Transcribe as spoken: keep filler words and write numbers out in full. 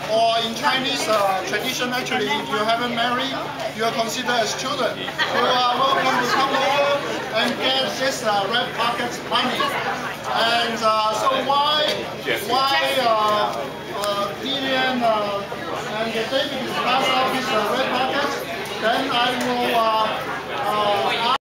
or in Chinese uh, tradition, actually, if you haven't married, you are considered as children. You are welcome to come over and get this uh, red pocket money. And uh, so why, why uh, uh, Lilian uh, and David discuss out this uh, red pocket? Then I will uh,